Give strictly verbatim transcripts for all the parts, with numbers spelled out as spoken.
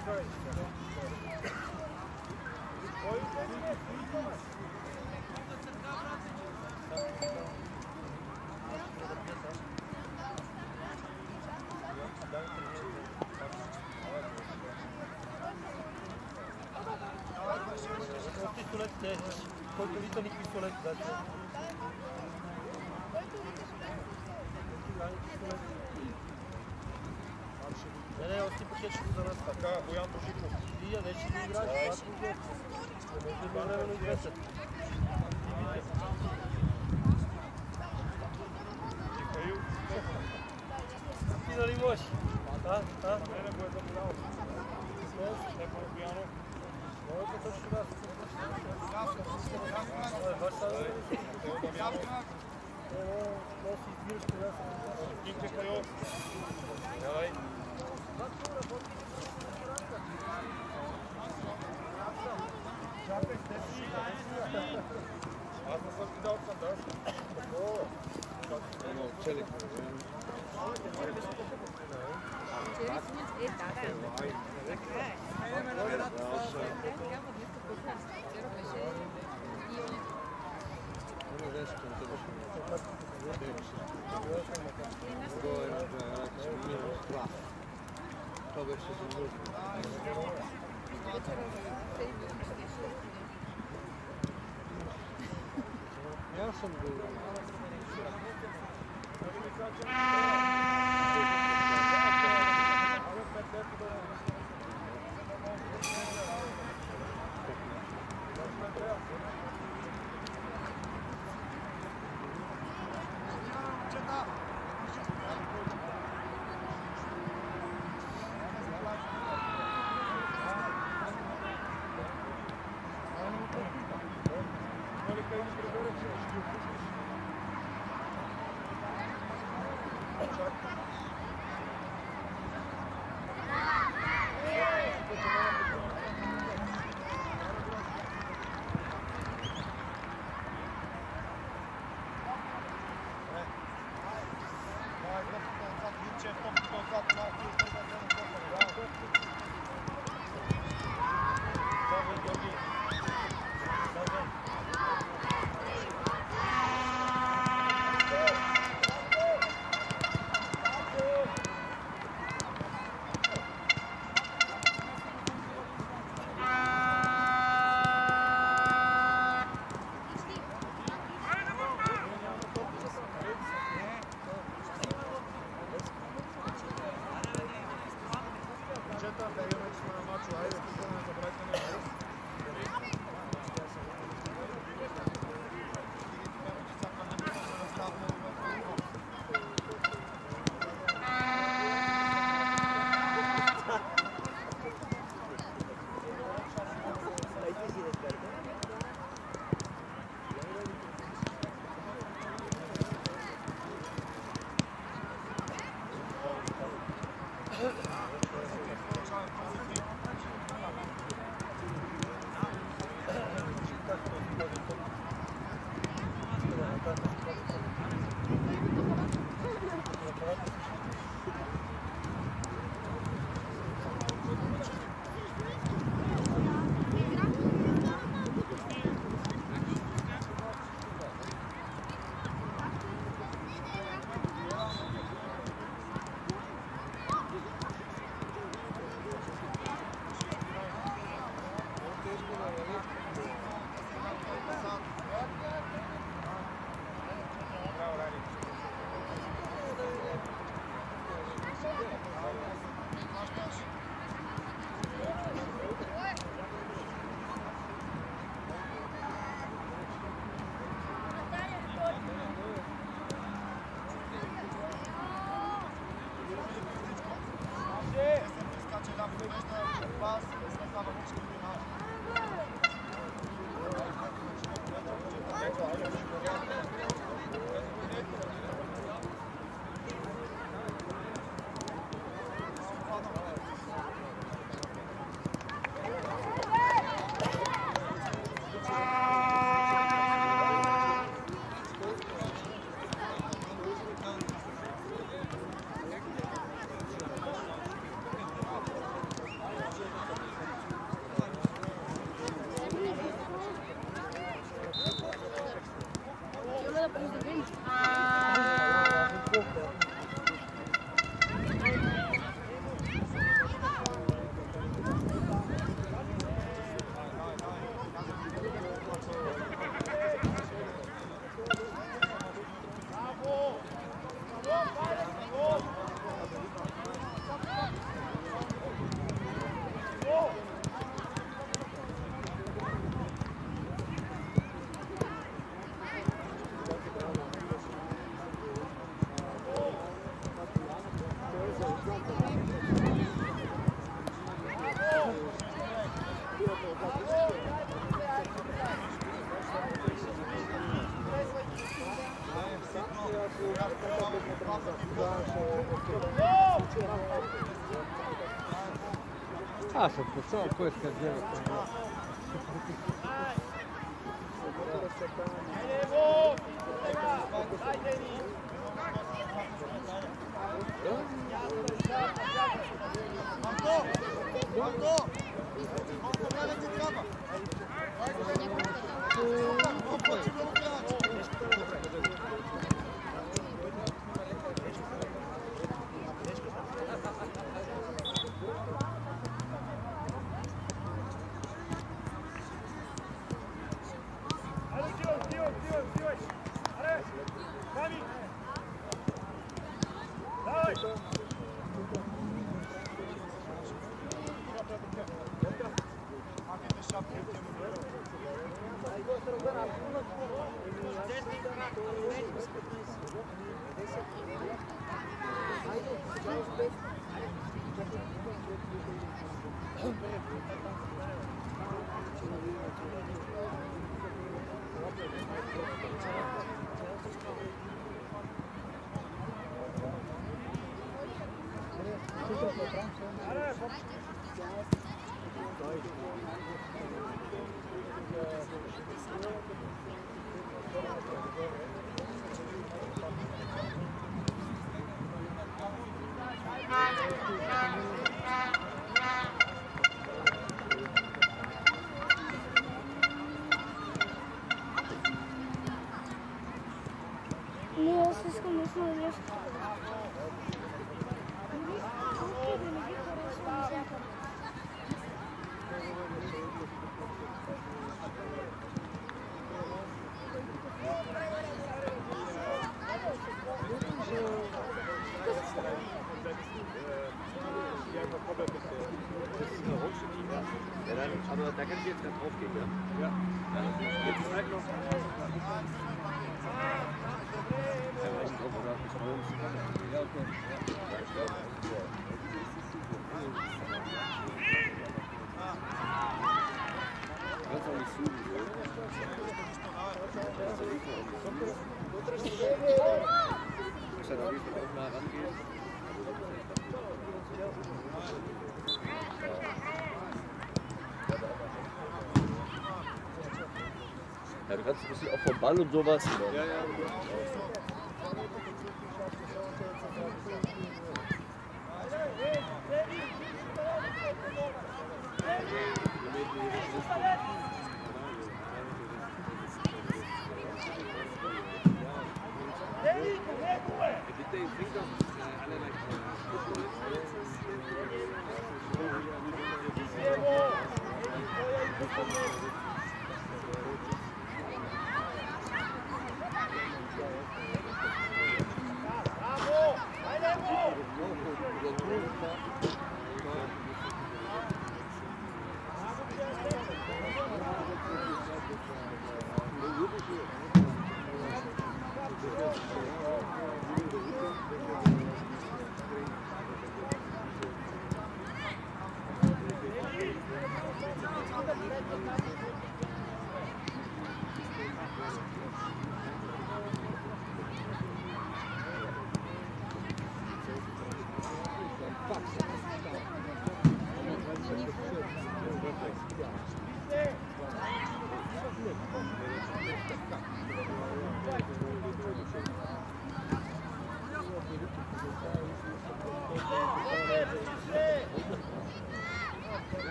Който лита ни пистолет, да. Не, не, още пакет ще за нас. Така, Боян Божиков. Ти я не ще ни играеш, това е не може да времено извесят. Ти нали можеш? Да, да. Не, не го е заболяло. Не, не, Бояно. Моето точно да се аз не съм ти дал сандаш. Чели. Е, да, да. Така е. Трябва днес купна. Вчера беше и Това беше съвършено. Аз съм го... Ah, se pensavo poi scagliare. Не, аз искам да сме нещо. Ja, dann, aber da kann ich jetzt ganz drauf gehen, ja? Ja. Jetzt ist halt noch. Ja, reicht drauf, oder? Ja, okay. Kannst auch nicht zoomen, so. Muss ja da wirklich auch mal rangehen. Ja, du kannst ein bisschen auch vom Ball und sowas. Ja, ja.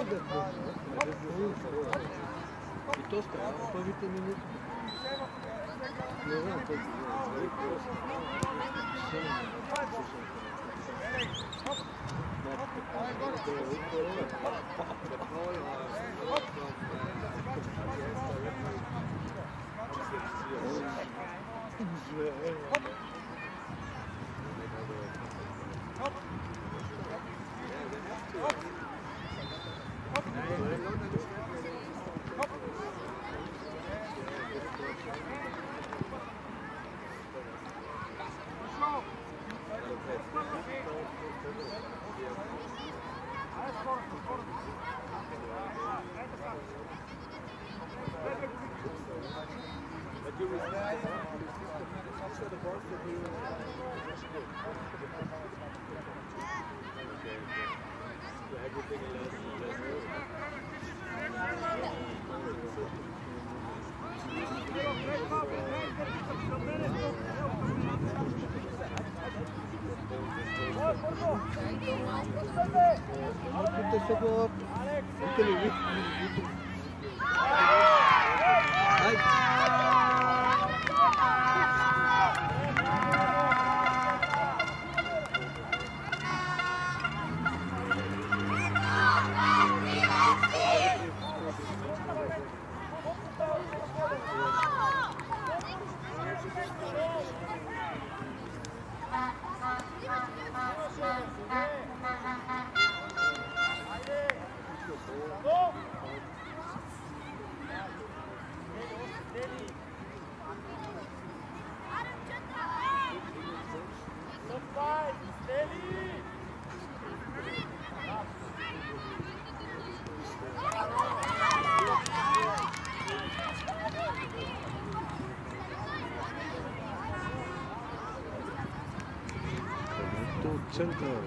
И то става, първите минути. Centrală.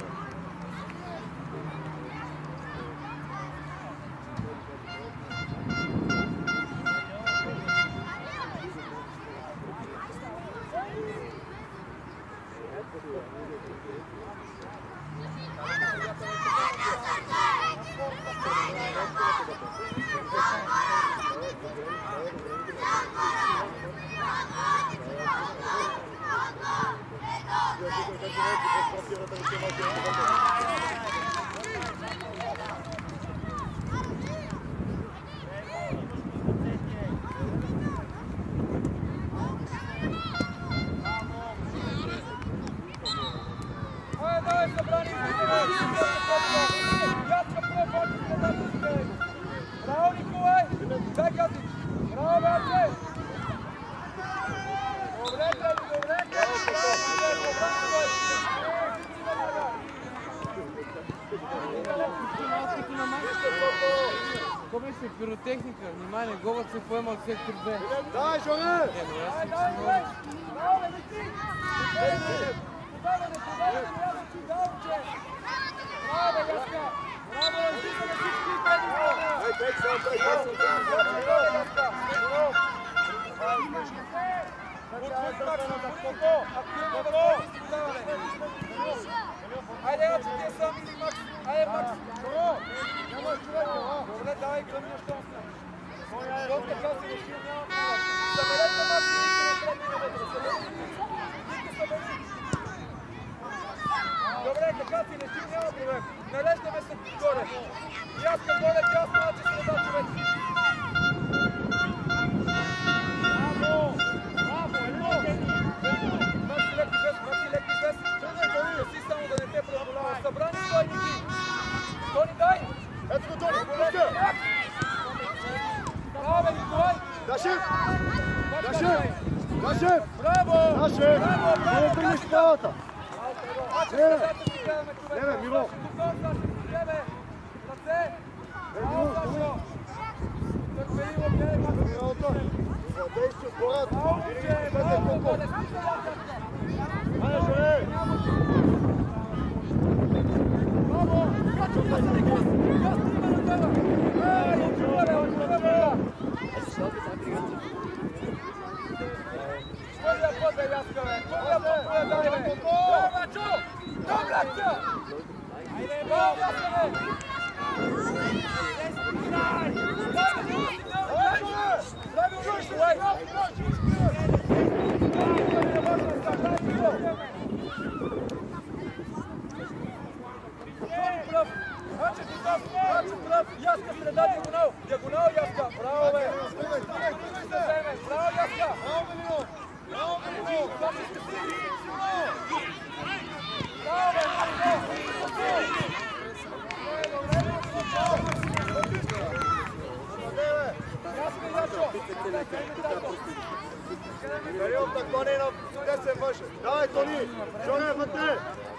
Пиротехника, внимание, голът се поема от сектор Б. Давай, Жоне! Дай, дай, дай! Браво, лети! Подаване, подаване, няма ти далче! Браво, Яска! Браво, излизаме всички предизвода! Ей, пек сам, пек сам! Браво, Яска! Айде, я ти е сам или Макс! Айде, Макс! Няма човек! Добре, давай, гръмня, що сме! Доста части не ще няма това! Съберете Макс и Ники на предния вътре! Съберете Ники, събери! Добре, така си не ще няма проблем! Належдаме се горе! И аз към горе, тя стана, че ще да човек! Браво! Браво! Макси леки без, Макси леки без! Не си само да не те преодолява! Събрани той, Ники! Тони, дай! Ето го, Тони! Пуска! Браво, Николай! Дашев! Дашев! Дашев! Браво! Дашев! Браво, браво! Не тръгнеш правата! Леве! Леве, Миро! Леве! Ръце! Браво, Сашо! Търпеливо, гледай, Макси! Владей се отборят! Браво, момче! Браво, Боде! Айде, Жоне! Браво! Сачо, пасали газ! Газ, има на това! Ей, отчуваме, отчуваме! Първия път е Яска, бе! Първия път е дай, бе! Браво, Мачо! Добре, Акция! Айде, браво, Яска, бе! Дай! Дай, бе, Николай! Дай, бе, Николай! Яска! Браво, Велино! Браво, Велино! Браво, Период на Тонинов, къде се върши? Давай, Тони! Жоре, вътре!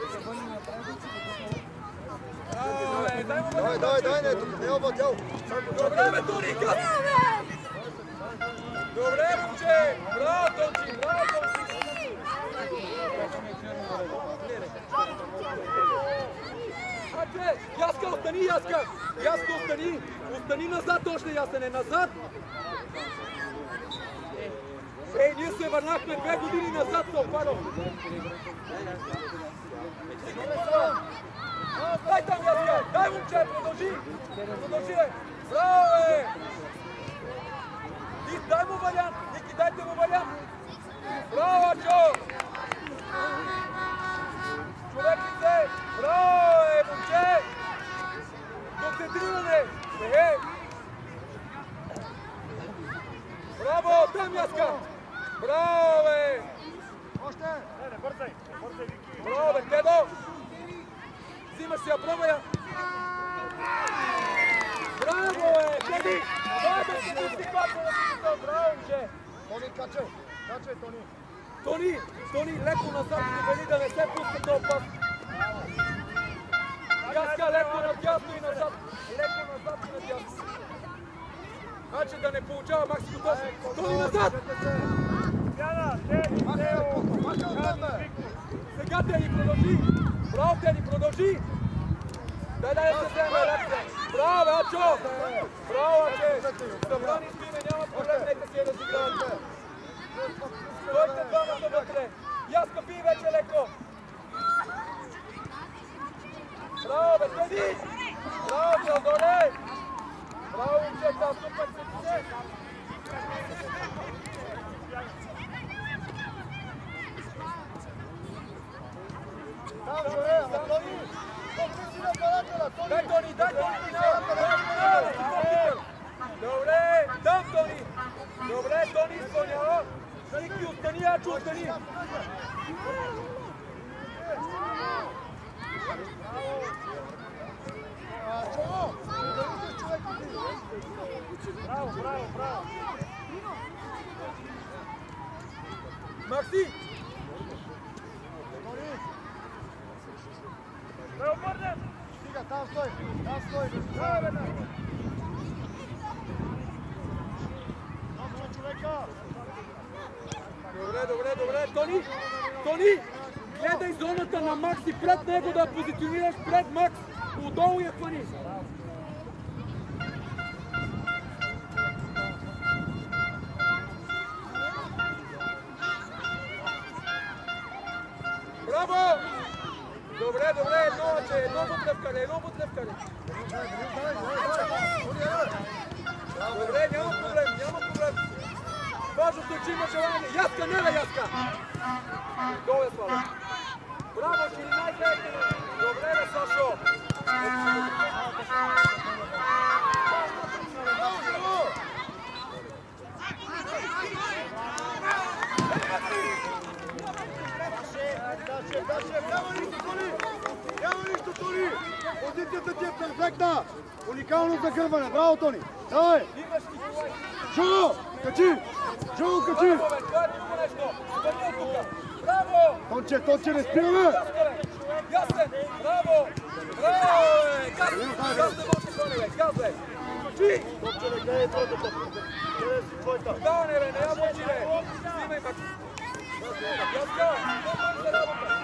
Давай, давай, давай, не, тук не е обладял. Добре, бе, Тони, гад! Добре, момче! Браво, Тончи! Браво, Тончи! Хаче! Яска, остани, Яска! Яска, остани! Остани назад още, Ясене, назад! Ей, ние се върнахме две години назад, Сопаро! Дай там, Яска! Дай, момче, продължи! Продължи, бе! Браво, бе! И дай му вариант! Ники, дайте му вариант! Браво, Ачо! Човеките! Браво, е, момче! Концентриране! Е! Браво, там, Яска! Браво, бе! Още! Не, не бързай! Бързай, Вики! Браво, бе, Тедо! Взимаш си я, пробвай я! Браво, е! Теди! Браво, бе, си пусти папа на всичко! Браво, момче! Тони, качай! Качай, Тони! Тони! Тони, леко назад и вели да не се пуска този пас! Яска, леко надясно и назад! Леко назад и надясно! Значи да не получава Макси точно! Тони, назад! Яна, Теди, Тео! Сега Теди, продължи! Браво, Теди, продължи! Дай, дай да се вземе лекция! Браво, Ачо! Браво, Аче! Събрани спиме, няма проблем, нека си я да си играят! Стойте двамата вътре! Яска, пи вече леко! Браво, бе, Теди! Браво, Теодоре! Браво, момчета, супер се! Там, Жоре, а Тони! Тони си на парателя! Дай, Тони, дай, Тони! Добре, там, Тони! Добре, Тони изпълнява! Ники, остани, Ачо, остани! Ачо! Браво, браво, браво! Макси! Да я обърнем! Стига, там стой! Там стой! Браво, бе, да! Там човека! Добре, добре, добре, Тони! Тони! Гледай зоната на Макси пред него да позиционираш пред Макс! Отдолу я хвани! Браво! Добре, добре, едно, че едно бутлевкане, едно бутлевкане. Добре, няма проблем, няма проблем. Важното е, че има желание. Яска, не бе, Яска! Долу е слава. Браво, четиринайсет! Добре, бе, Сашо! Даче, даче, няма нищо, Тони! Няма нищо, Тони! Позицията ти е перфектна! Уникално загърване, браво, Тони! Давай! Жоро, качи! Жоро, качи! Браво! Тонче, Тонче, не спираме! Ясен! Браво! Браво! Газ! Газ не може да бе! Газ бе! Чи! Тонче, не гледай твоята топка! Гледай си твоята! Даване бе, не я мъчи бе! Снимай Макс! Яска! Много за работа!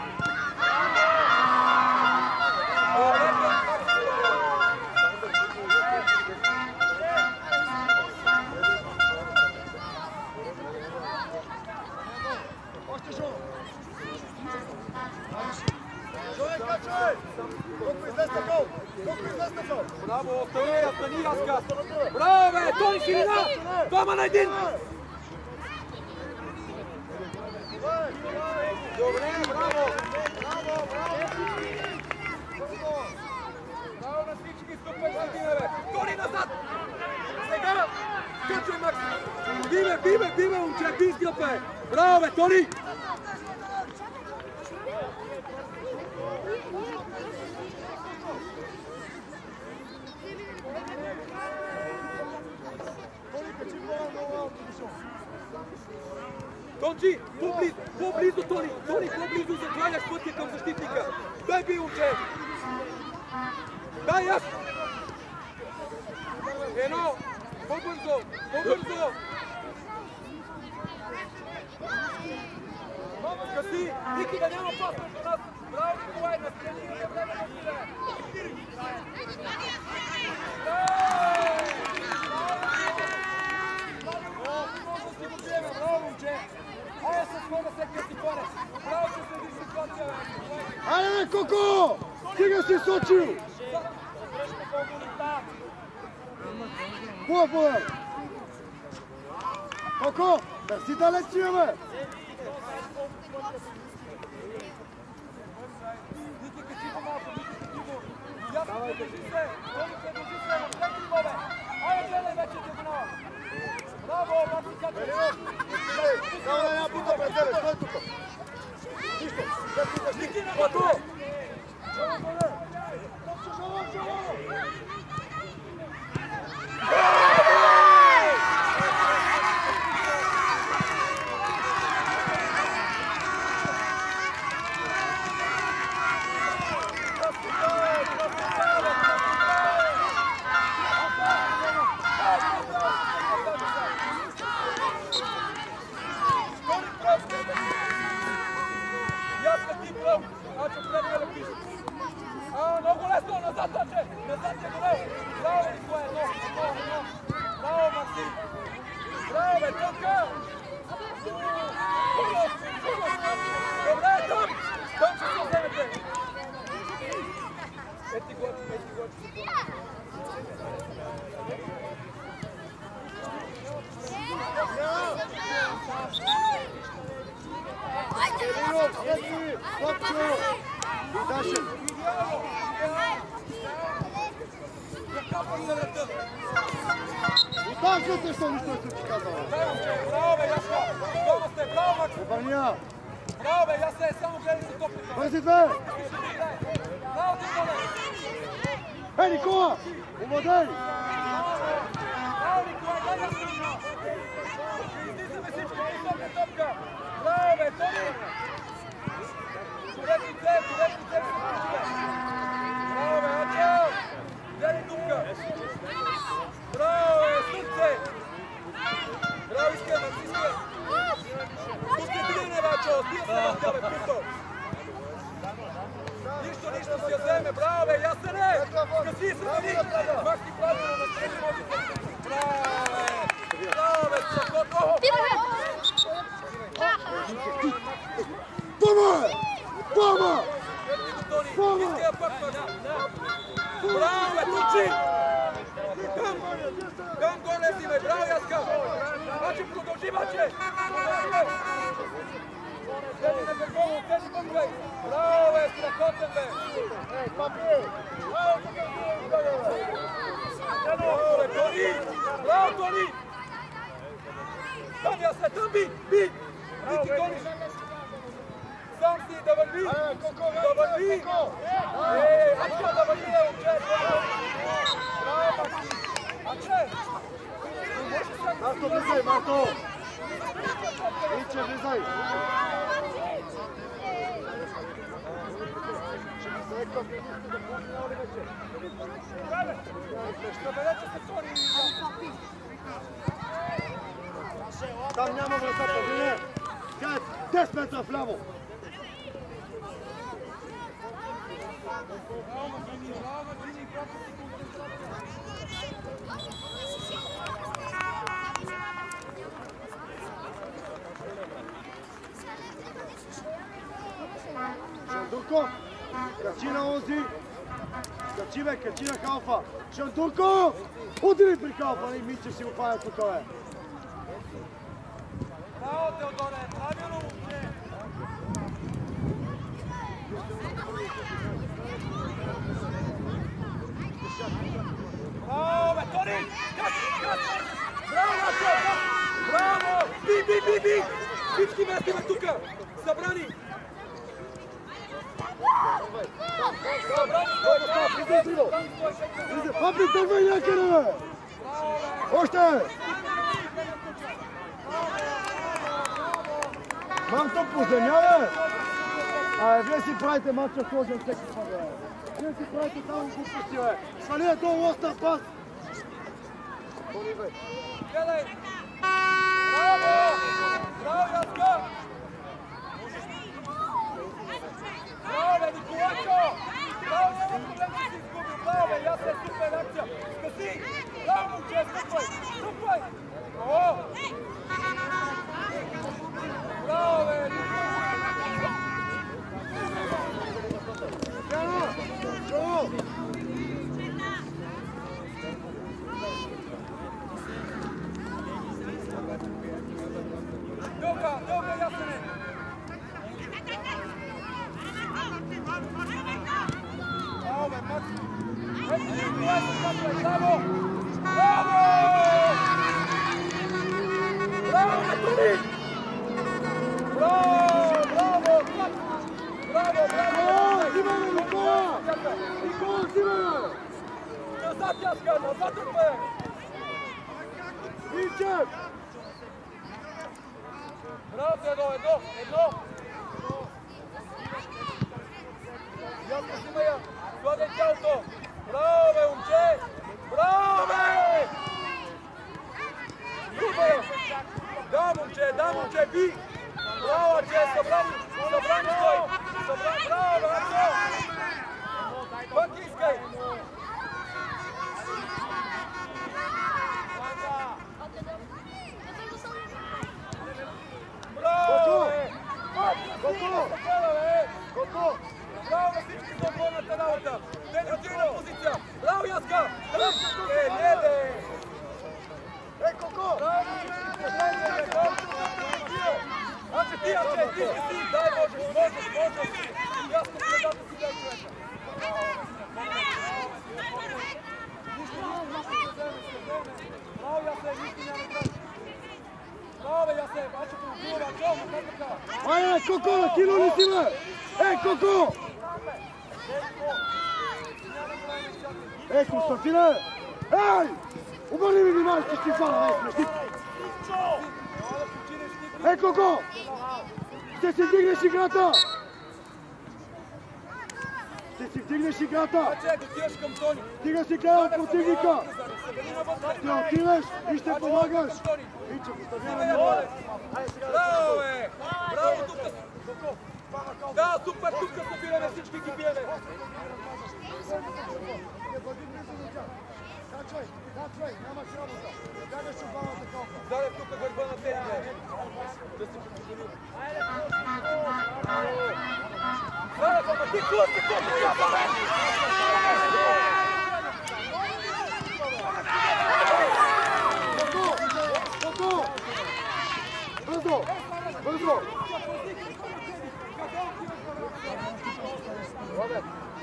Още Жоро! Жоре, качай! Колко излезна гол! Колко излезна гол! Браво! Остани, остани, Яска! Браво бе! Той хилина! Двама на един! Добре, браво! Браво, браво! Браво на всички, супер година, бе! Тони назад! Сега! Skače Max! Bime, bime, bime, momče, biskrope! Bravo, bе, Toni! Tonči, poblizu, poblizu, Toni, Toni, poblizu, zaklanjaš putke kao zaštitnika. Daj bi uče. Daj jas. Eno, pobrzo, pobrzo. Kasi, Niki da nema pas među nas. Bravo, Nikolaj, na sredini je vreme do sile. Bravo, momče. Ajde se skoro sekljati porez. Bravo će se di situacija. Ajde, Koko! Stiga si Sočiju! Puno, puno! Koko, merci ta lecture, bе! Niki, kačivo malko, Niki, kačivo. Jasno, drži se. Volite, drži se. Napredimo, bе. Ajde, gledaj veće dijagonala. Bravo, Marci, kako je? Samo da ja puta pred tebe, stoj tuko! Ništa, da ti daš Niki, nema tu! Čovo, bole! Čovo, čovo! Utaknete što ništa se ti kazao. Bravo, be, Jaska! Dobro ste, bravo, Max! Ebanija! Bravo, be, ja se samo gledam se topnika. Brzi dve! Bravo, ti dole! Hej, Nikola! Umodaj! Bravo, Nikola, gledaj se! Izdi se mesički, izdi topka! Bravo, be, Toni! Čureti cep, čureti cep se pušće! Bravo, be, Ačeo! Gledaj tupka! Bravo, be, srce! Bravo, iskren, Max, iskren! Pusti ti ne vačao, stio se na tebe, pusto! Ništo, ništo si od zeme, bravo, be, Jasene! Kasi se na njih! Maxi pravilno na srednji moći se! Bravo, be! Bravo, be, se kod oho! Toma! Toma! Toni, iskren pakma! Bravo, be, tuči! Kam! Kam gore zime, bravo, Jaska! Mače, produživače! Sedi na Bergovu, sedi pomgaj! Bravo, be, strahoten, be! Ej, papir! Bravo, be, Toni! Bravo, Toni! Tam, Jasne, tam bi, bi! Niki, Toni! Sam si, dobar bi! Dobar bi! Ej, Ačka, dobar bi, evo, čet! Bravo, Maxi! Ače! Marto, blizaj, Marto! Iće, blizaj! Tam няма врата, погледне! Тя е десет метра вляво! Шандурков! Качи на онзи! Качи, бе, качи на Калфа! Шандурков! Удри при Калфа, не Мичев си го пая тук, бе! Bravo, Teodore, pravilno momče! Bravo, be, Toni! Kasi, kasi! Bravo! Всички местиме тука! Събрани! Папи, тръгвай някъде, бе! Още! Марто, по земя, бе! Абе, вие си правите матча сложен всеки път, бе! Вие си правите само глупости, бе! Свали е долу, остър пас! Гледай! Браво! Браво, Яска! Браво, бе, Николайчо! Браво, няма проблем, че си изгубил! Браво, бе, Яска, супер акция! Скъси! Браво, момче, стъпвай! Стъпвай! О! Браво, бе! Яна! Шо! Добра, добра, Ясене! Браво, бе, Макс! Ето ти, Николай, се капва! Браво! Браво! Браво, Метони! Браво! Браво! Браво, браво! Взимай, Никола! Никола, взимай! Назад, Яска! Назад, бе! Вичев! Браво, едно, едно, едно! Яска, взимай я! Слагай тялото! Браво, бе, момче! Браво, бе! Супер! Да, момче, да, момче, би! Браво, че, събрани! Събрани стой! Събрани! Браво, бе, Ачо! Пак искай! Браво, бе! Готово! Готово! Браво на всички за отборната работа! Дефативна позиция! Браво, Яска! Е, не, бе! Ей, Коко! Браво, Аче, ти, Аче, ти ще си! Дай, можеш, можеш, можеш! Ясно, следата си дай човека! Браво, Ясе, нищо няма краш! Браво, бе, Ясе! Аче, полукува, Ачо, нататъка! Ай, Коко, на кино ли си, бе? Ей, Коко! Ей, Константине! Ей! Обърни ми внимание, че ще фана, ей, смешник! Ей, Коко! Ще си вдигнеш играта! Ще си вдигнеш играта! Аче, дотиваш към Тони! Стига си гледа от противника! Ще отидеш и ще помагаш! Виче, постави на него! Браво, бе! Браво, тук! Да, супер, тук събираме, всички ги биеме! Качвай, качвай, нямаш работа! Бягаш от двамата колка! Заре тук гърба на тези, бе! Да се попозорим! Заре, ама ти клъсти, колко трябва, бе! Коко! Коко! Бързо! Бързо! Робе!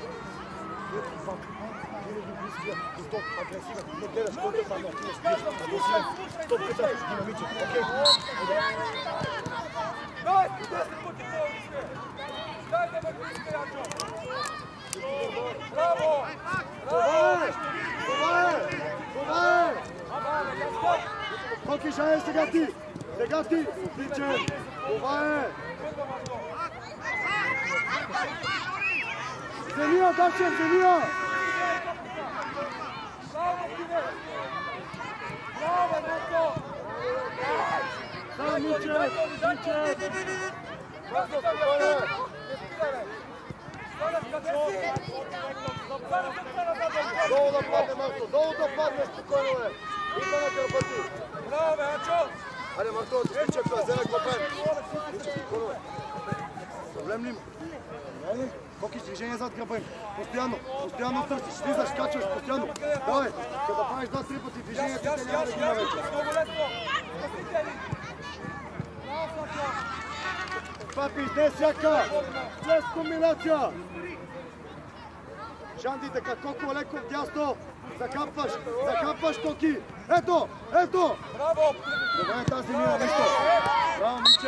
Винаги близкия, стоп, агресивен, не гледаш колко е падна, ти не спиеш, агресивен, стоп, къта, динамичен, окей? Дай, десет пъти по-близке! Дай да ме близке, Ячо! Браво! Това е! Това е! Това е! Коки, шае сега ти! Сега ти! Отличен! Това е! Земия, Дачев, земия! Браво, Тине! Браво, Марко! Да, Мичев! Мичев! Бързо, спокойно! Не спирай, бе! Стана, къде си? Стана, стана, стана! Долу да падне, Марто! Долу да падне, спокойно, бе! Идва на гърба ти! Браво, бе, Ачо! Айде, Марто, ти стича, това вземе копен! Мичев, спокойно, бе! Проблем ли има? Не ли? Коки, движение зад гръба им. Постоянно, постоянно търсиш, слизаш, качваш, постоянно. Давай, като правиш два-три пъти движение, ти те няма да ги има вече. Много лесно! Спасите ли? Браво, Сачо! Папи, не сяка! Чрез комбинация! Шанди, така, Коко, леко вдясно! Закапваш, закапваш, Коки! Ето, ето! Браво! Добре, тази мина нещо! Браво, Миче!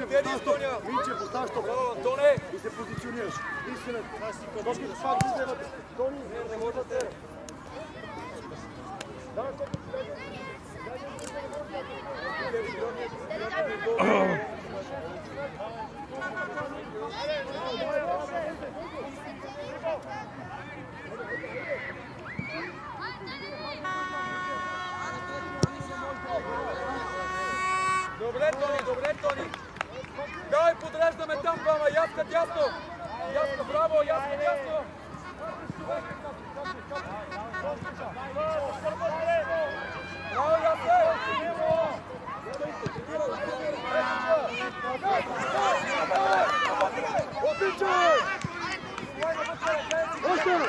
Vedi Antonija! Minče, postaviš to. Bravo, Antone! I se pozicioniraš. Iskreno. Došli s pak izlevate. Toni, Ne možete! danas to Добре, Тони, добре, Тони! Дай, подреждаме там двама, Яска, дясно! Яска, браво, Яска, дясно! Браво, Яска! Отичай! Още!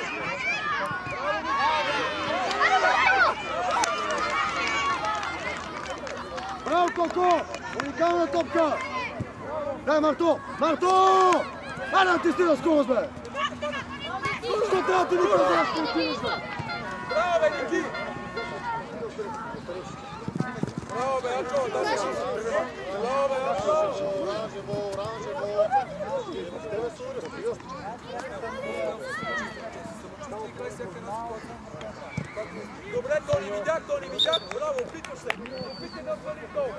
Браво, Коко! Уникална топка! Дай, Марто! Марто! Айде да ти стига скорост, бе! Що трябва да ти ни казваш, спортивиш, бе? Браво, бе, Ники! Браво, бе, Ачо! Браво, бе, Ачо! Добре, Тони, видях, Тони, видях! Браво, опитваш се! Опитай да отвори гол!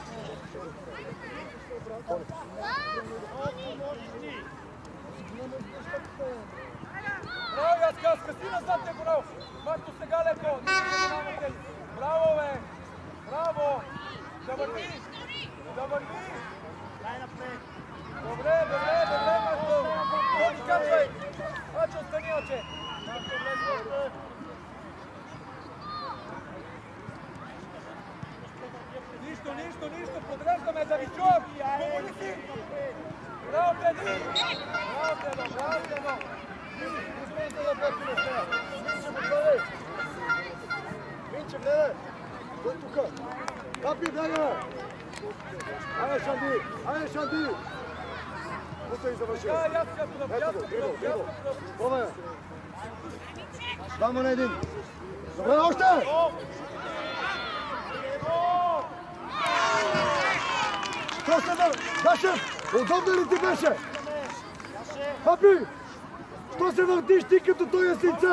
Браво, Яска, скъси назад, е браво! Марто, сега леко! Браво, бе! Браво! Да върви! Да върви! Добре, добре, добре, Марто! Тони, качвай! Ачо, стани, Аче! Нищо, нищо, нищо! Подреждаме да ви чуем! Помоли си! Браво, Теди! Браво, Тедо! Браво, Тедо! Минче, гледай! Той тука! Папи, бяга! Айде, Шанди! Айде, Шанди! Путай и завърши! Да, Яска, Ето Яска, го, дрибъл, дрибъл! Яска! Пробай! Двама на един! Добре, още! Що се да? Дашев! Удобно ли ти беше? Папи! Що се въртиш ти като той е слице?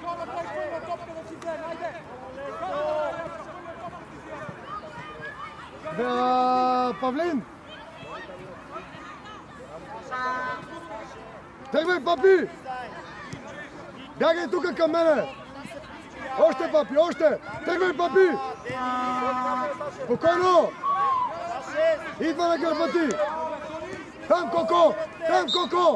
Павлин! Тръгвай, папи! Бягай тука към мене! Още, папи, още! Тръгвай, папи! Спокойно! Идва на гърба ти! Там, Коко! Там, Коко!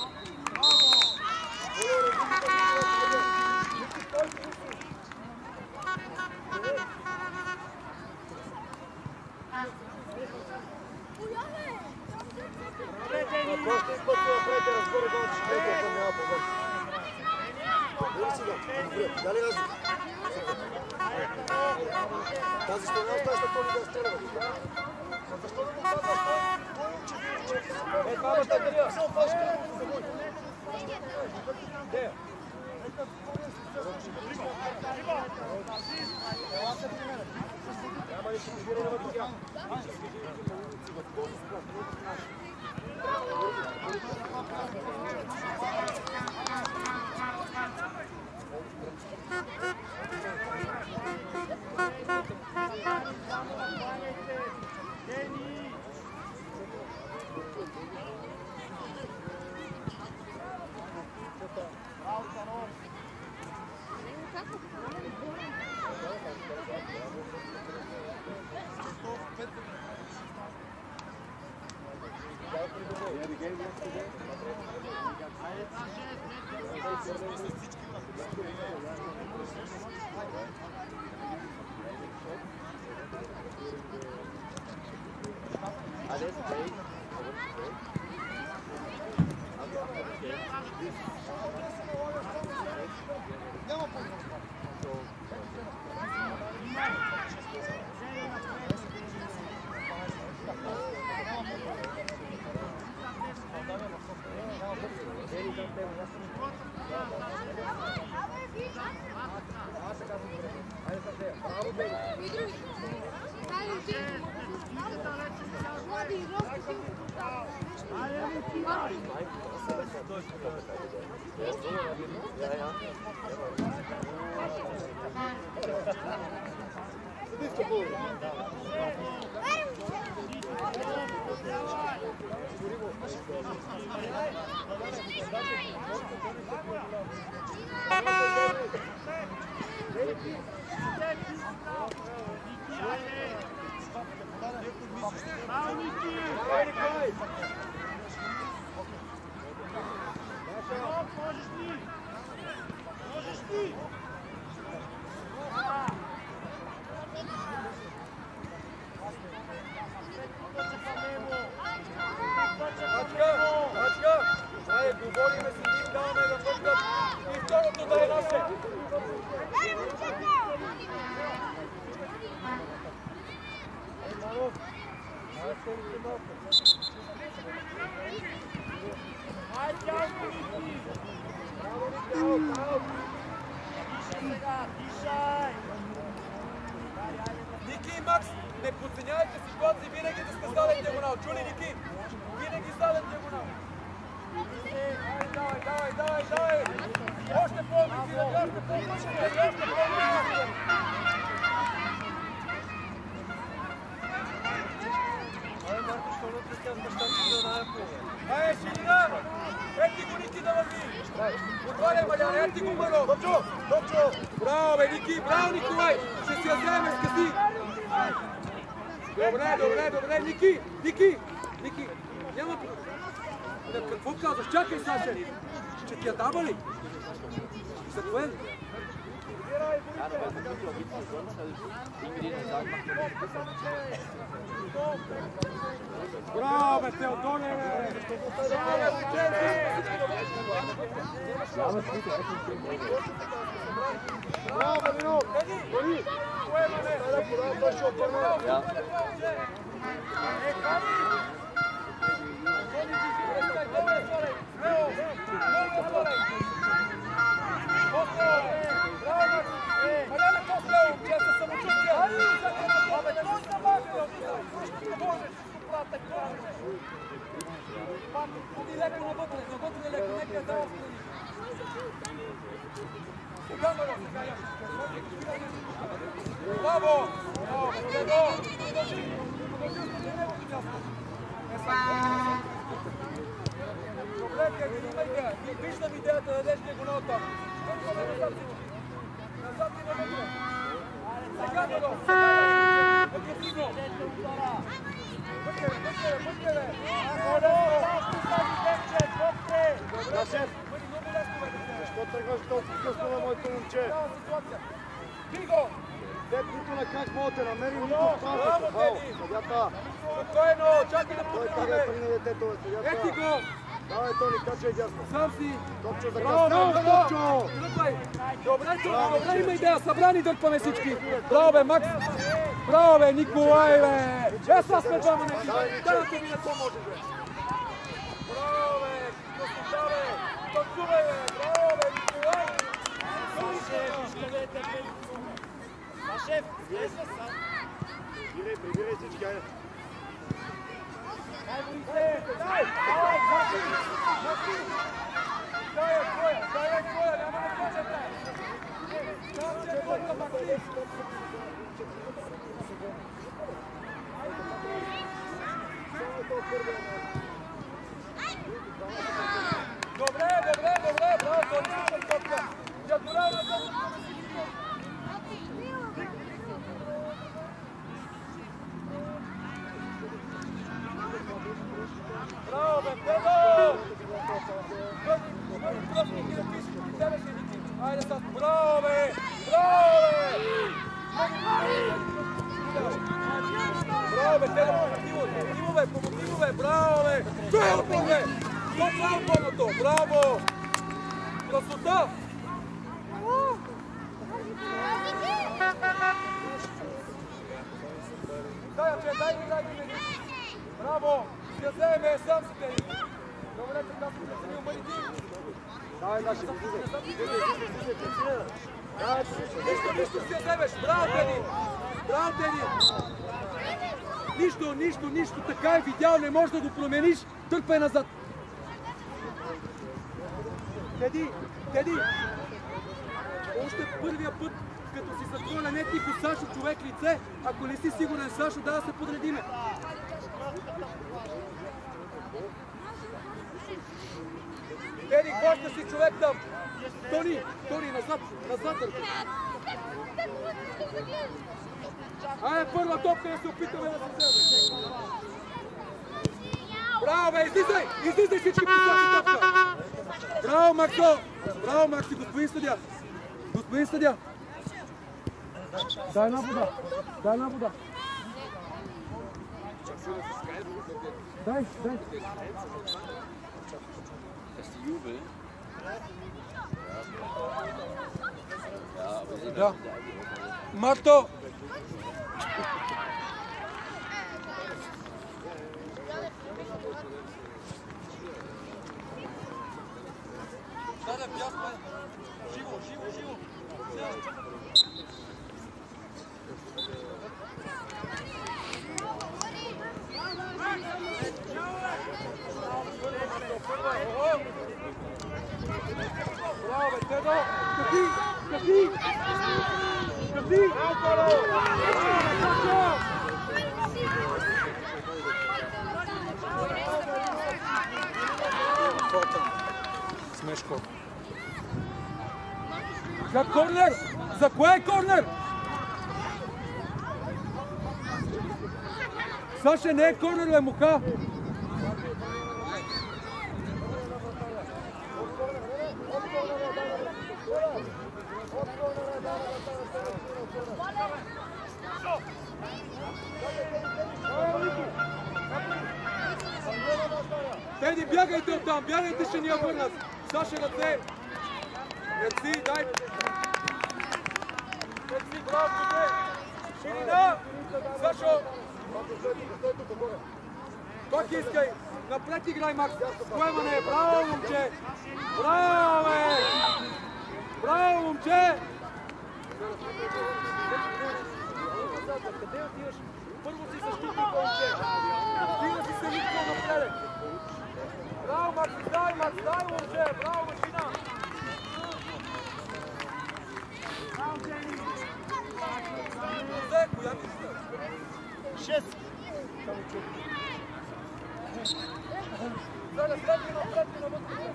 Просто изпъти напред и разбори да че гледате, ако няма проблем. Добре си да, добре, дали разли? Тази ще не оставиш на Тони да стреля. Защо да му казваш той? Е, това баща Дария. Се опаш, където се бой. Де? Няма нищо избиране вътре тя. Млади, Niki i Max, ne podценявайте ситуации, винаги да сте заден диагонал. Чули, Ники? Винаги заден диагонал. Давай, давай, давай, давай! Още по-амбиция, още по-амбиция, още по-амбиция! Абе, Марко, що не прекъсваш бащата да даде по? Ай, ширина! Ети го, Ники, да върви! Отваряй, Малян, ети го, Маро! Топчо! Топчо! Браво, бе, Ники! Браво, Николай! Ще си я вземеш, къси! Добре, добре, добре, Ники! Ники! Ники! Няма... Какво казваш? Чакай, Саше! Ще ти я дава ли? За кое? Браво, бе, Теодоне, бе! Браво, Малино! Гори! Sada podao baš oporno. Ja. Bravo! Добре, Кевин, виждам идеята да дадеш диагонал там. Назад и навътре. Сега да го. Агресивно. Вътре, вътре, вътре. Да, шеф! Защо тръгваш толкова късно на моето момче? Биго! Дет нито на как мога те намерим, нито в това. Браво, съдята! Спокойно, чакай да Той пускаме. кага е при на детето, бе, съдята! Ети го! Давай, Тони, качай дясно! Сам си! Топчо за Браво, късно! браво! Топчо! Тръпай! Добре, добре, добре, има идея, събрани дърпаме всички! Браво, бе, Макс! Браво, бе, Николай, бе! Е, сега сме двама на екипа! Дайте ми на това може, бе! Браво, бе! Красота, бе! Танцувай, бе! Браво, бе, Николай! Шеф, излез сам! Прибирай, прибирай всички, айде! Дай, Бористе! Дай! Дай, Макси! Макси! Дай е твоя! Дай е твоя! Няма да кажете! Там се е твоя, Макси! Добре, добре, добре! Браво, това е супер топка! Диагонал на топка! Браво, бе, Педо! Айде сега, браво, бе! Браво, бе! Браво, бе, Педо, помогни му, помогни му, бе, помогни му, бе, браво, бе! Това е отбор, бе! Това е отборното, браво! Красота! Дай, бе, дай ми, дай ми, браво! Я вземе сам си тени. Добре, така си преценил Марити. Давай, Даши, излизай! Излизай, излизай, излизай! Давай, Нищо, нищо си я вземеш. Браво, Тени! Браво, Тени! Нищо, нищо, нищо. Така е видял, не можеш да го промениш. Търпай назад. Теди, Теди! Още първия път, като си затворя не тихо Сашо човек лице, ако не си сигурен Сашо, да да се подредиме. Теди, хваща си човек там! Тони, Тони, назад, назад държи! Айде, първа топка да се опитаме да се вземе! Браво, бе, излизай! Излизай всички по тази топка! Браво, Максо! Браво, Макси, господин съдия! Господин съдия! Дай една вода! Дай една вода! Дай, дай! Да. Марто! Живо, живо, живо! Браво, бе, Тедо! Кафи! Кафи! Кафи! Смешко. За корнер! За кое е корнер? Саша, не е корнер, е муха! Теди, бягайте оттам, бягайте, ще ни я върнат. Саша, ръце. Ръци, дай. Ръци, браво, ръце. Ширина. Сашо. Пак искай. Напред играй, Макс. Поемане. Браво, момче. Браво, бе. Браво, момче. Къде отиваш? Първо си защитник, момче. Отива си се липко напред. Браво, Макс, дай, Макс, дай, момче. Браво, машина. Коя ти си? Шест. Заля, следи напред и навътре.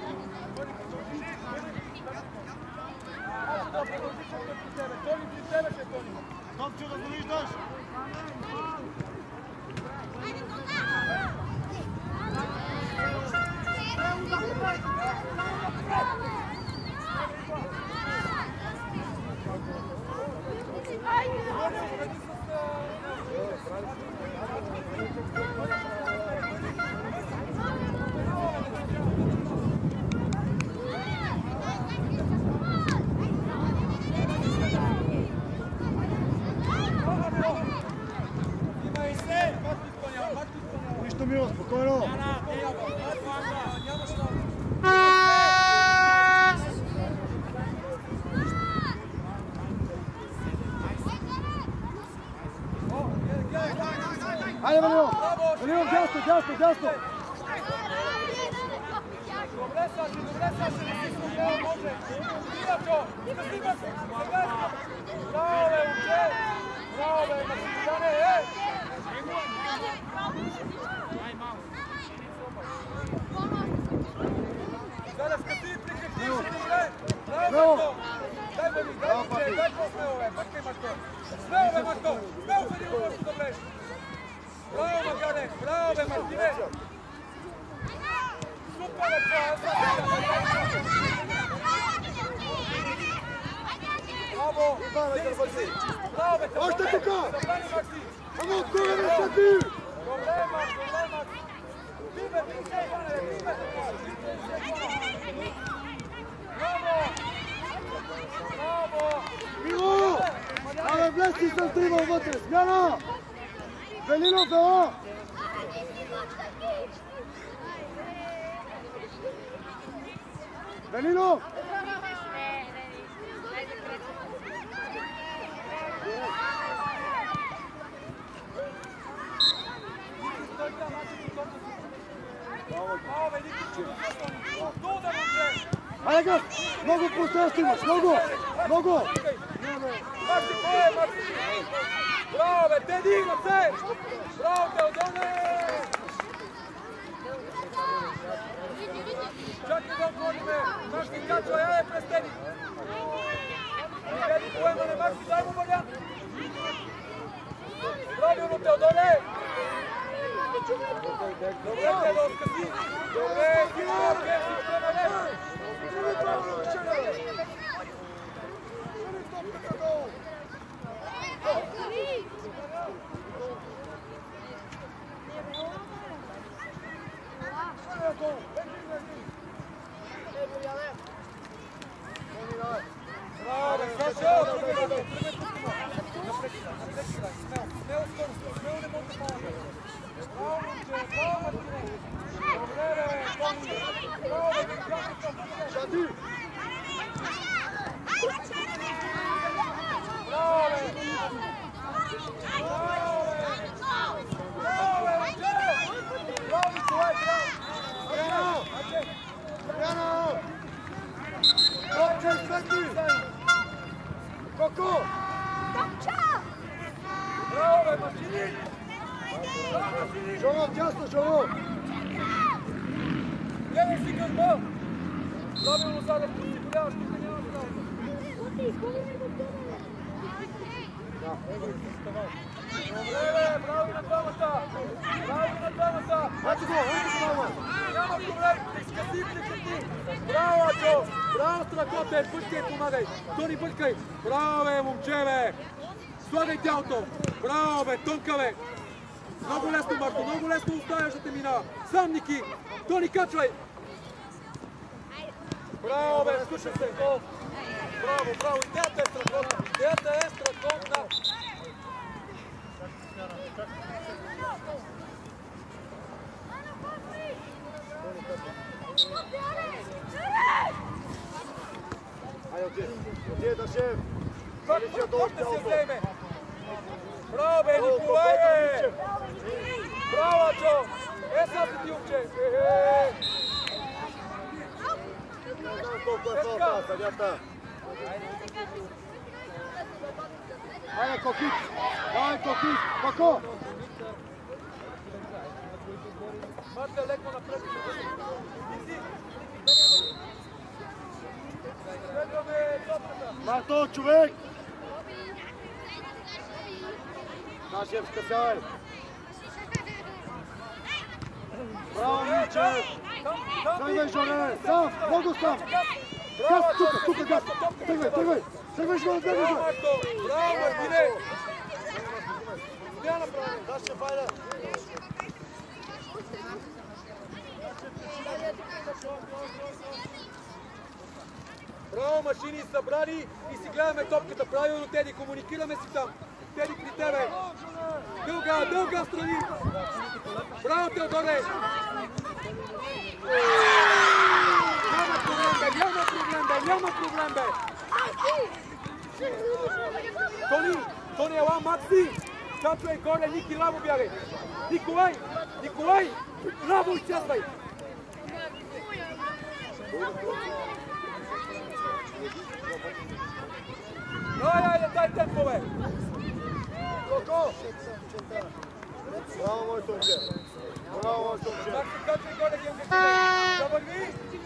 Аз да продължиш при тебе. Тони, при тебе ще, Тони. Топче да го виждаш. Нищо мило, спокойно! Хайде, Валио! Валио, дясно, дясно, дясно! Добре, Саши, добре, Саши, не си спокойно, може! Дивачо! Сега си! Сега си! Браво, бе, момче! Браво, бе, Максимилиане, е! Заля, скъси, прикрепи, добре! Браво, Марко! Дай, Вали, дай, момче, дай по-смело, бе, пъкай, Марко! Смело, бе, Марко! Смело, Вали, Марко, добре! Браво, Маргане! Браво, бе, Мартине! Супер, бе, браво! Браво, бе, Още тука! Забрани, Макси! Ама отгоре не са ти! Добре, Макс, добре, Макс! Ти, бе, ти, бе, ти, бе! Браво! Браво! Мило! Абе, влез си с трима вътре! Смяна! Велино, Вело! Велино! Браво, бе, Ники! Долу да, момче! Ajde gaz! Nogu prostranstvo imaš, nogu! Nogu! Maxi, ko je, Maxi? Bravo, be, te digno, se! Bravo, Teodore! Čakaj da otvori me! Maxi, kačo, ja je presteni! Tedi, pojemo ne, Maxi, dajmo Marjan! Pravilno, Teodore! Dobre, Tedo, skasi! Dobre, Kino, Kevin, prema nema! Bravo, Sašo! Ne prekidaj, ne prekidaj, smeo, smeo skoro, smeo ne može pomagati. Bravo, Momče, bravo, Martine! Dobre, Tomi! Bravo, Vinkačića, Šandi! bravo! Bravo! Bravo, Momče! Bravo, Nikovaj, bravo! Jano! Kopče svetli! Koko! Bravo, Martini! Bravo, Martini! Žovo, tjasno, žovo! Gledaj si kroz bol! Pravilno sada prisigurjavaš pitanje na bravo. Dobre, bravo na dvamata! Bravo na dvamata! Hajde go, hajde go vama! Няма проблем, скъси, прекрати! Браво, Аджо! Браво, Страхоте! Бъчкай, помагай! Тони, бъчкай! Браво, бе, момче, бе! Слагай тялото! Браво, бе, тонка, бе! Много лесно, Марко, много лесно оставяш да те минава! Сам, Ники! Тони, качвай! Браво, бе, слушай се! Гол! Браво, браво! Идеята е страхотна! Идеята е страхотна! Ajde, ovdje, ovdje da šef! Kako da se vzeme? Bravo, be, Nikolaj, be! Bravo, Ačo! E, sad si ti uče! Ne znam koliko je to sad, ja ta. Ajde, Kokić! Ajde, Kokić! Koko! Marta, leko napred. Marto, човек! Да, шеф, скъсявай! Браво, Мичев! Тръгвай, Жоре! Сам! Много сам! Газ, тук, тук, газ! Тръгвай, тръгвай! Тръгвай, Жоре, тръгвай, Жоре! Браво, Мартине! Няма направо! Да, ще файда! Браво, машини събрани и си гледаме топката правилно, Теди, комуникираме си там. Теди при тебе. Дълга, дълга страни. Браво, Теодоре. Няма проблем, бе, няма проблем, бе, няма проблем, бе. Тони, Тони, ела, Макси. Качвай горе, Ники, ляво бягай. Николай, Николай, ляво изчезвай. Ajde, ajde, daj tempo, be! Koko! Bravo, moj Tomče! Bravo, moj Tomče! Maxi, kačaj gore, gdje ga kidaj! Zavrvi!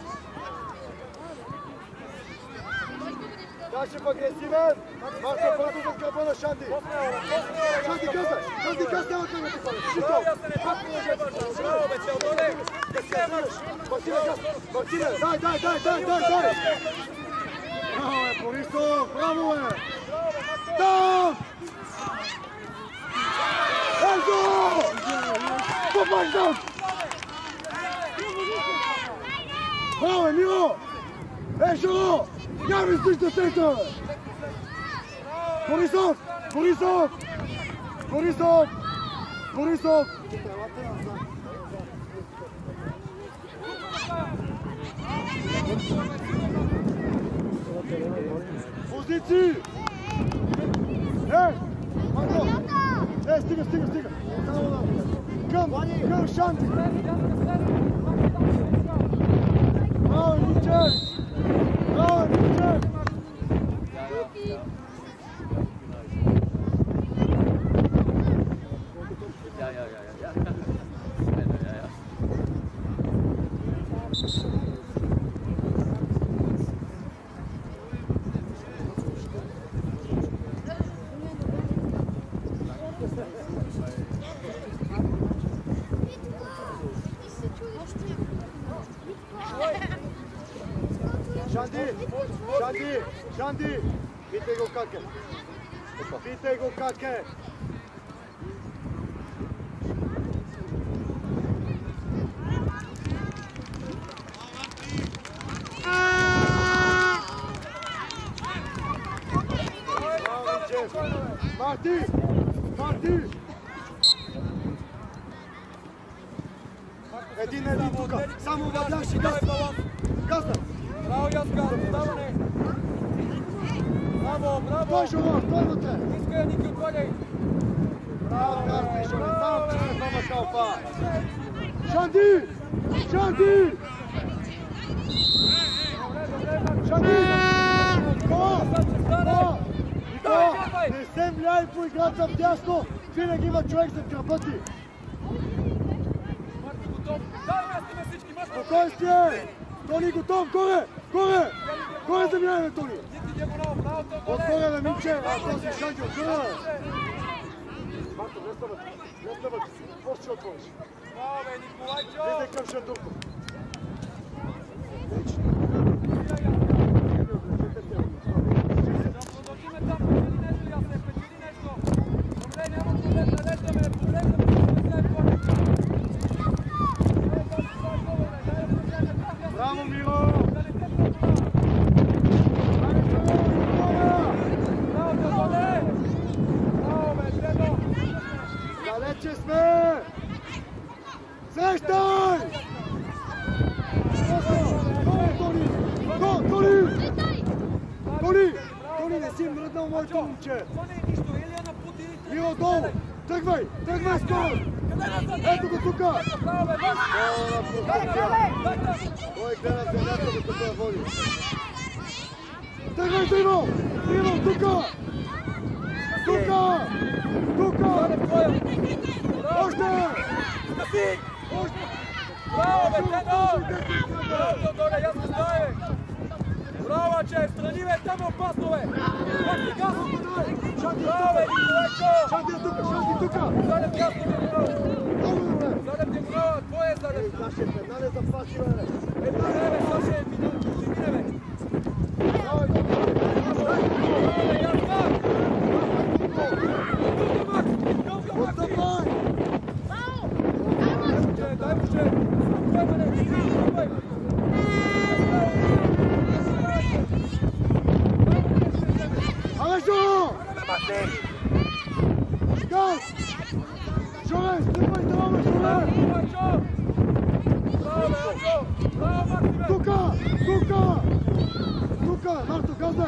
Kašif agresivan! Marko, produžat ga bona Šandi! Posle ora, posle ora! Šandi, gazda! Šandi, gazda, evo treba ti pali! Bravo, ja se ne čakuje, že baš! Bravo, be, Teodore! Da se maš! Martine, gaz! Martine, daj, daj, daj, daj, daj, daj! Bravo je, Borisov! Bravo je! Tam! Ezo! Popaš tam! Bravo je, Milo! Ežo! Javi stiš do centra! Borisov! Borisov! Borisov! Borisov! Poziciji! Ej! Marko! Ej, stiga, stiga, stiga! Samo da! Kam, kam, Šanti! Bravo, Ničer! Шанди, Шанди, Шанди, питай го как е. Питай го как е. Марти, Марти. Един един тук, само вадяш и газ. Газа. Браво, Яска, даване. Браво, браво. Той Жоро, той вътре. Искай, Ники, отваляй. Браво, Карти, Жоро, там че се двама калпа. Шанди, Шанди. Шанди. Никола, Никола. Никола, не се влияй по играта в дясно. Винаги има човек зад гърба ти. Марти, готов. Дай място на всички, мъж. Спокойствие! Тони готов, горе! Горе! Горе заминаваме, Тони! Ники, диагонал, браво, той Отгоре на Минче, а този Шанди отгоре! Марто, не стават, не стават, какво ще отвориш? Браво, бе, Николайчо. Влизай към Шандурко. Продължиме там, печели нещо, Ясне, печели нещо. Добре, няма проблем, належдаме, погледнаме, Браво, Миро! Далече сме! Срещай! Горе, Тони! Го, Тони! Тони! Тони, не си мръднал моето момче! Миро, долу! Тръгвай! Тръгвай скоро! Ето го тука! Той гледа земята, докато я води. Тръгвай, Диво! Диво, тука! Тука! Тука! Още! Още! Браво, бе, Тедо! Браво, Доля, ясно стае! Браво, че страни, бе, там е опасно, бе! Пак газ! Браво, бе, Николайчо! Шанди е тука, Шанди тука! Залев ясно, диагонал! Много добре! Залев диагонал, твой е Залев! Саше, една не запаси, бе! Една не, бе, Саше, е минал, ще мине, бе! Давай, давай! Браво, бе, Яска! Гълга, Макс! Гълга, Макс! Отстъпай! Дай му, че! Спокойно, не! Спокойно! Абе, Жоро! Газ! Жоре, стъпай, даваме, Жоре! Тука! Тука! Тука! Марто, газа!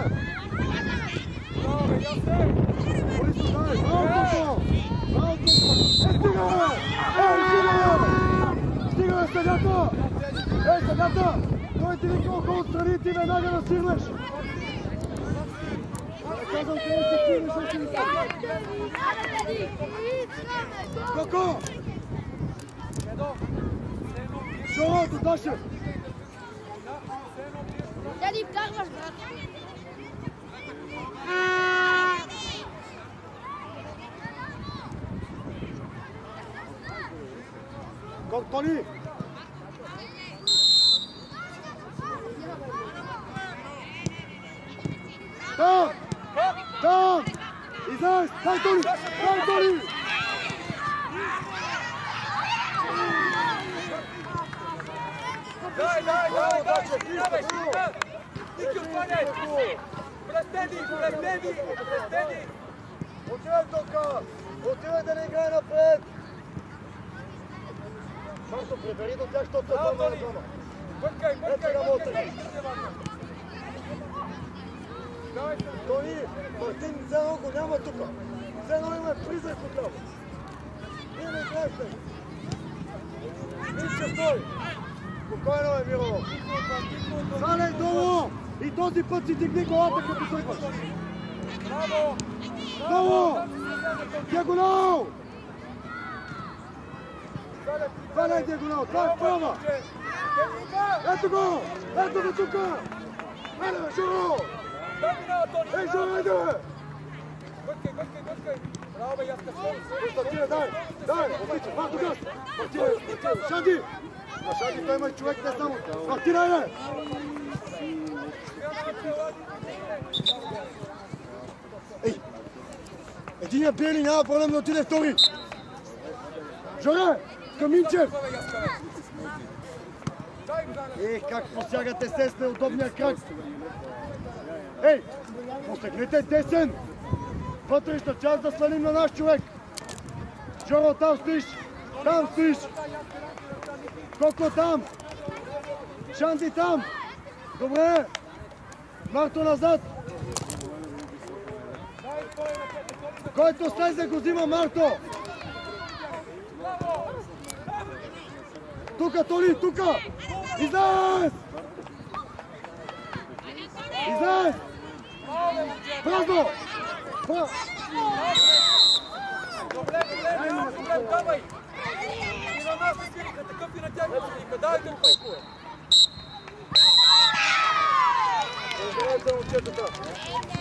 Борисо, дай! Браво, Токо! Браво, Токо! Е, стига, бе! Е, стига, бе! Стига, бе, съдята! Е, съдята! Той ти вика около страни, ти веднага да сирнеш! Казвам, къде се сирнеш, още не Токо! Жоро, до Дашев! Дали вкарваш, брат? Как, Тони? Там! Там! Излез! Дай, Тони! Дай, Тони! Дай, дай, дай, дай! Давай, стига! Ники, отваняй! Престени, престени, престени! Отивай, Тока! Отивай да не играе напред! Марто, прибери до тях, защото се двама на двама. Бъркай, бъркай, бъркай! Тони, Мартин все едно го няма тука. Все едно има призрак от него. Ние не играеш него. Минче, стой! Спокойно е, Миро. Залей долу! И този път си дигни колата, като тръгваш. Браво! Долу! Диагонал! Това не е диагонал, това е права! Ето го! Ето го тука! Еле, Жоро! Ей, Жоро, айде, бе! Бъркай, бъркай, бъркай! Браво, бе, Яска, стой! Мартине, дай! Дай! Отлично! Марто, газ! Мартине, Мартине! Шанди! На Шанди той има човек не само! Мартине, айде! Ей! Единия бие ли, няма проблем да отиде втори. Жоре! Към Минчев! Ех, как посягате се с неудобния крак. Ей! Посегнете десен! Вътрешна част да свалим на наш човек. Жоро, там стоиш! Там стоиш! Коко там! Шанти там! Добре! Марто назад! Който слезе го взима Марто! Тука, Тони, тука! Излез! Излез! Празно! Бра... Добре, добре, няма проблем, давай! И на нас не свириха, такъв и на тях не свириха, давайте го толкова! Здравейте, момчетата!